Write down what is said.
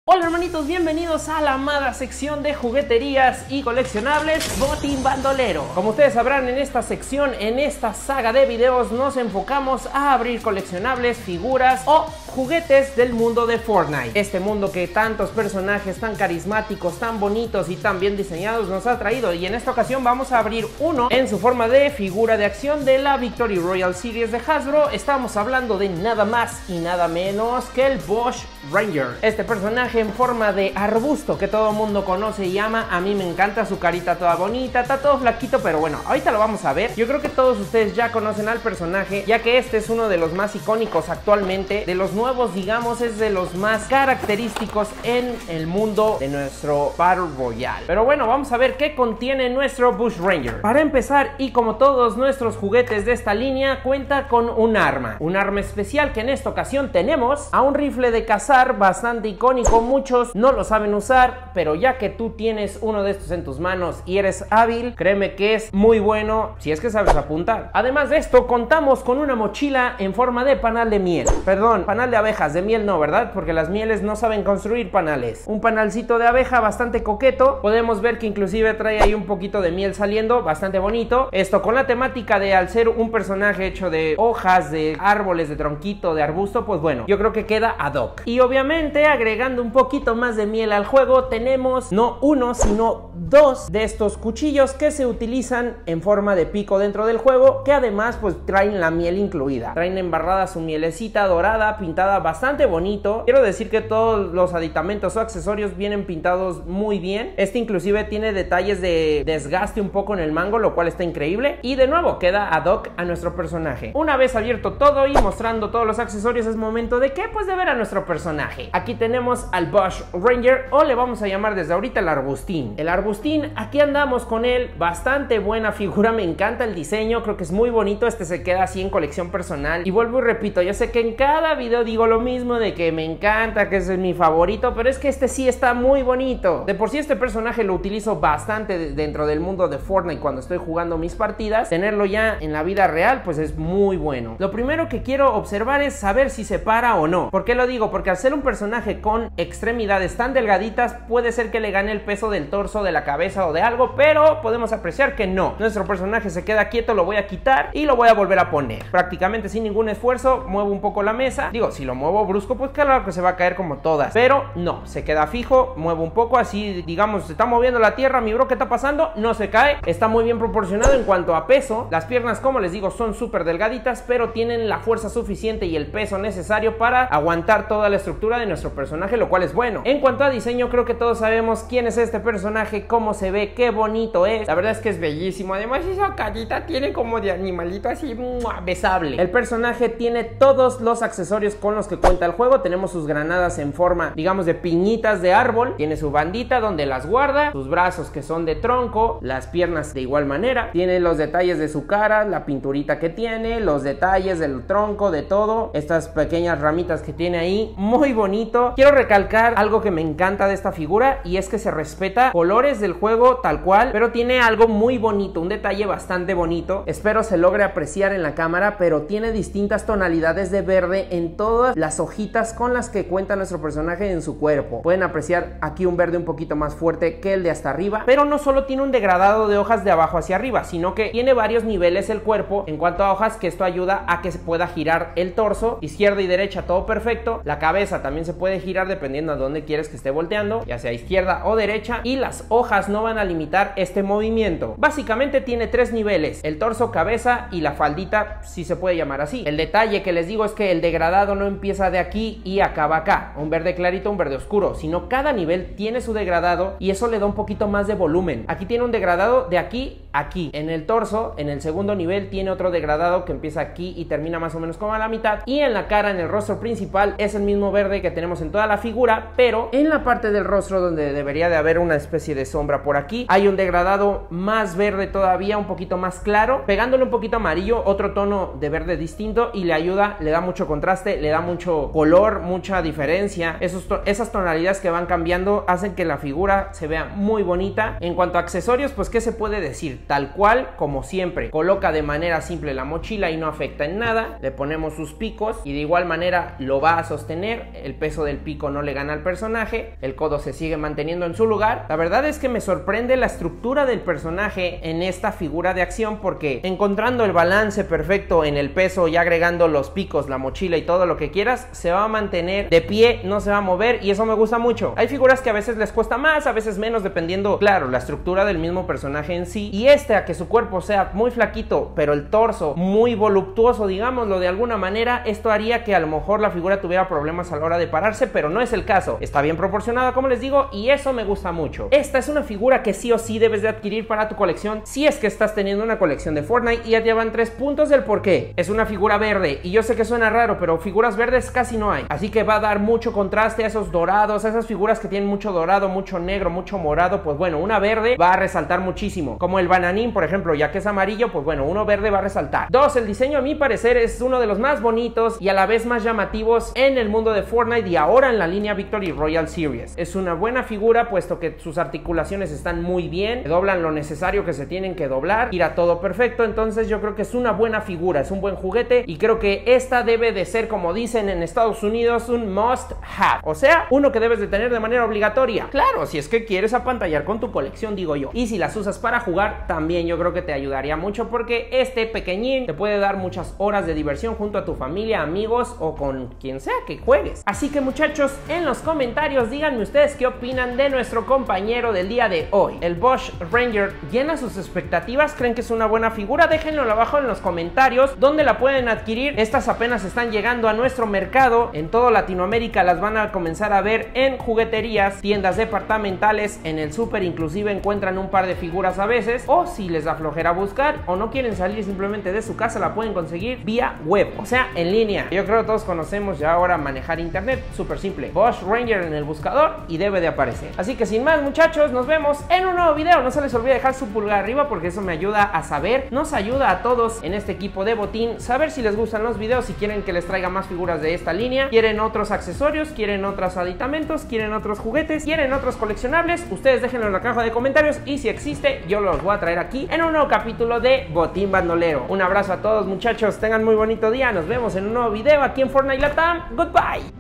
Hola hermanitos, bienvenidos a la amada sección de jugueterías y coleccionables Botín Bandolero. Como ustedes sabrán, en esta sección, en esta saga de videos, nos enfocamos a abrir coleccionables, figuras o juguetes del mundo de Fortnite. Este mundo que tantos personajes tan carismáticos, tan bonitos y tan bien diseñados nos ha traído. Y en esta ocasión vamos a abrir uno en su forma de figura de acción de la Victory Royale Series de Hasbro. Estamos hablando de nada más y nada menos que el Bush Ranger. Este personaje en forma de arbusto que todo el mundo conoce y ama. A mí me encanta su carita toda bonita, está todo flaquito, pero bueno, ahorita lo vamos a ver. Yo creo que todos ustedes ya conocen al personaje, ya que este es uno de los más icónicos actualmente, de los nuevos, digamos, es de los más característicos en el mundo de nuestro Battle Royale. Pero bueno, vamos a ver qué contiene nuestro Bush Ranger. Para empezar, y como todos nuestros juguetes de esta línea, cuenta con un arma especial, que en esta ocasión tenemos a un rifle de cazar bastante icónico. Muchos no lo saben usar, pero ya que tú tienes uno de estos en tus manos y eres hábil, créeme que es muy bueno si es que sabes apuntar. Además de esto, contamos con una mochila en forma de panal de miel. Perdón, panal de abejas, de miel no, ¿verdad? Porque las mieles no saben construir panales. Un panalcito de abeja bastante coqueto. Podemos ver que inclusive trae ahí un poquito de miel saliendo, bastante bonito. Esto con la temática de, al ser un personaje hecho de hojas, de árboles, de tronquito, de arbusto, pues bueno, yo creo que queda ad hoc. Y obviamente, agregando un poquito más de miel al juego, tenemos no uno, sino dos de estos cuchillos que se utilizan en forma de pico dentro del juego, que además pues traen la miel incluida. Traen embarrada su mielecita dorada, pintada bastante bonito. Quiero decir que todos los aditamentos o accesorios vienen pintados muy bien. Este inclusive tiene detalles de desgaste un poco en el mango, lo cual está increíble. Y de nuevo queda ad hoc a nuestro personaje. Una vez abierto todo y mostrando todos los accesorios, es momento de ¿qué? Pues de ver a nuestro personaje. Aquí tenemos al Bush Ranger, o le vamos a llamar desde ahorita el Arbustín. El Arbustín, aquí andamos con él, bastante buena figura, me encanta el diseño, creo que es muy bonito. Este se queda así en colección personal. Y vuelvo y repito, yo sé que en cada video digo lo mismo, de que me encanta, que ese es mi favorito, pero es que este sí está muy bonito. De por sí este personaje lo utilizo bastante dentro del mundo de Fortnite cuando estoy jugando mis partidas. Tenerlo ya en la vida real pues es muy bueno. Lo primero que quiero observar es saber si se para o no. ¿Por qué lo digo? Porque al ser un personaje con extremidades tan delgaditas, puede ser que le gane el peso del torso, de la cabeza o de algo, pero podemos apreciar que no. Nuestro personaje se queda quieto, lo voy a quitar y lo voy a volver a poner. Prácticamente sin ningún esfuerzo, muevo un poco la mesa. Digo, si lo muevo brusco, pues claro que se va a caer como todas, pero no, se queda fijo, muevo un poco, así digamos, se está moviendo la tierra, mi bro, ¿qué está pasando? No se cae, está muy bien proporcionado en cuanto a peso. Las piernas, como les digo, son súper delgaditas, pero tienen la fuerza suficiente y el peso necesario para aguantar toda la estructura de nuestro personaje, lo cual es bueno. En cuanto a diseño, creo que todos sabemos quién es este personaje, cómo se ve, qué bonito es. La verdad es que es bellísimo. Además, esa carita tiene como de animalito así besable. El personaje tiene todos los accesorios con los que cuenta el juego. Tenemos sus granadas en forma, digamos, de piñitas de árbol. Tiene su bandita donde las guarda, sus brazos que son de tronco, las piernas de igual manera. Tiene los detalles de su cara, la pinturita que tiene, los detalles del tronco, de todo. Estas pequeñas ramitas que tiene ahí, muy bonito. Quiero recalcar algo que me encanta de esta figura, y es que se respeta colores del juego tal cual, pero tiene algo muy bonito, un detalle bastante bonito. Espero se logre apreciar en la cámara, pero tiene distintas tonalidades de verde en todas las hojitas con las que cuenta nuestro personaje en su cuerpo. Pueden apreciar aquí un verde un poquito más fuerte que el de hasta arriba, pero no solo tiene un degradado de hojas de abajo hacia arriba, sino que tiene varios niveles el cuerpo en cuanto a hojas, que esto ayuda a que se pueda girar el torso, izquierda y derecha, todo perfecto. La cabeza también se puede girar dependiendo a dónde quieres que esté volteando, ya sea izquierda o derecha, y las hojas no van a limitar este movimiento. Básicamente tiene tres niveles: el torso, cabeza y la faldita, si se puede llamar así. El detalle que les digo es que el degradado no empieza de aquí y acaba acá, un verde clarito, un verde oscuro, sino cada nivel tiene su degradado, y eso le da un poquito más de volumen. Aquí tiene un degradado de aquí a aquí. En el torso, en el segundo nivel, tiene otro degradado que empieza aquí y termina más o menos como a la mitad, y en la cara, en el rostro principal, es el mismo verde que tenemos en toda la figura, pero en la parte del rostro donde debería de haber una especie de sombra por aquí, hay un degradado más verde todavía, un poquito más claro, pegándole un poquito amarillo, otro tono de verde distinto, y le ayuda, le da mucho contraste, le da mucho color, mucha diferencia. Esas tonalidades que van cambiando hacen que la figura se vea muy bonita. En cuanto a accesorios, pues ¿qué se puede decir? tal cual, como siempre. Coloca de manera simple la mochila y no afecta en nada. Le ponemos sus picos y de igual manera lo va a sostener. El peso del pico no le gana al personaje. El codo se sigue manteniendo en su lugar. La verdad es que me sorprende la estructura del personaje en esta figura de acción, porque encontrando el balance perfecto en el peso y agregando los picos, la mochila y todo lo que quieras, se va a mantener de pie, no se va a mover, y eso me gusta mucho. Hay figuras que a veces les cuesta más, a veces menos, dependiendo, claro, la estructura del mismo personaje en sí. Y a que su cuerpo sea muy flaquito, pero el torso muy voluptuoso, digámoslo de alguna manera, esto haría que a lo mejor la figura tuviera problemas a la hora de pararse, pero no es el caso. Está bien proporcionada, como les digo, y eso me gusta mucho. Esta es una figura que sí o sí debes de adquirir para tu colección si es que estás teniendo una colección de Fortnite, y ya llevan 3 puntos del por qué. Es una figura verde, y yo sé que suena raro, pero figuras verdes casi no hay, así que va a dar mucho contraste a esos dorados, a esas figuras que tienen mucho dorado, mucho negro, mucho morado. Pues bueno, una verde va a resaltar muchísimo, como el bananín, por ejemplo, ya que es amarillo, pues bueno, uno verde va a resaltar. 2, el diseño a mi parecer es uno de los más bonitos y a la vez más llamativos en el mundo de Fortnite y ahora en la línea Victory Royale Series. Es una buena figura, puesto que sus articulaciones están muy bien, doblan lo necesario que se tienen que doblar, gira todo perfecto. Entonces yo creo que es una buena figura, es un buen juguete, y creo que esta debe de ser, como dicen en Estados Unidos, un must have, o sea, uno que debes de tener de manera obligatoria. Claro, si es que quieres apantallar con tu colección, digo yo, y si las usas para jugar también, yo creo que te ayudaría mucho, porque este pequeñín te puede dar muchas horas de diversión junto a tu familia, amigos o con quien sea que juegues. Así que muchachos, en los comentarios díganme ustedes qué opinan de nuestro compañero del día de hoy. El Bosch Ranger llena sus expectativas, creen que es una buena figura, déjenlo abajo en los comentarios. ¿Dónde la pueden adquirir? Estas apenas están llegando a nuestro mercado, en toda Latinoamérica las van a comenzar a ver en jugueterías, tiendas departamentales, en el súper inclusive encuentran un par de figuras a veces, o si les da flojera buscar o no quieren salir simplemente de su casa, la pueden conseguir vía web, o sea, en línea. Yo creo que todos conocemos ya ahora manejar internet, súper simple. Bosch Ranger en el buscador y debe de aparecer. Así que sin más, muchachos, nos vemos en un nuevo video. No se les olvide dejar su pulgar arriba, porque eso me ayuda a saber, nos ayuda a todos en este equipo de Botín, saber si les gustan los videos, si quieren que les traiga más figuras de esta línea, quieren otros accesorios, quieren otros aditamentos, quieren otros juguetes, quieren otros coleccionables. Ustedes déjenlo en la caja de comentarios, y si existe, yo los voy a traer aquí en un nuevo capítulo de Botín Bandolero. Un abrazo a todos, muchachos, tengan muy bonito día, nos vemos en un nuevo video aquí en Fortnite Latam. Goodbye.